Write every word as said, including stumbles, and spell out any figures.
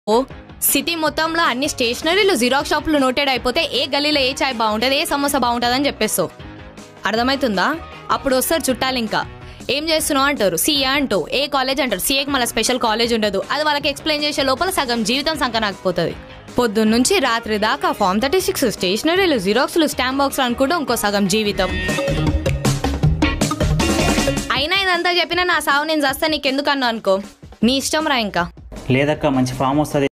ఓ city మొత్తంలో అన్ని స్టేషనరీలు xerox షాపులు నోటెడ్ అయిపోతే ఏ గల్లీలో ఏ చాయ్ బాగుంటుంది, ఏ సమోసా బాగుంటుంది అని చెప్పేస్తావు. అర్థమవుతుందా? అప్పుడు వస్తారు చుట్టాలు. ఇంకా ఏం చేస్తున్నావు అంటారు. సీఏ అంటావు. ఏ కాలేజ్ అంటారు. సీఏకి మళ్ళీ స్పెషల్ కాలేజ్ ఉండదు. అది వాళ్ళకి ఎక్స్ప్లెయిన్ చేసే లోపల సగం జీవితం సంకనాకపోతుంది. పొద్దున్న నుంచి రాత్రి దాకా ఫామ్ థర్టీ సిక్స్ స్టేషనరీలు, జిరాక్స్లు, స్టాంప్ బాక్స్లు అనుకుంటూ ఇంకో సగం జీవితం. అయినా ఇదంతా చెప్పినా నా సావు నేను చేస్తా నీకెందుకన్నా అనుకో, నీ ఇష్టం రా. ఇంకా లేదక్క, మంచి ఫామ్ వస్తుంది.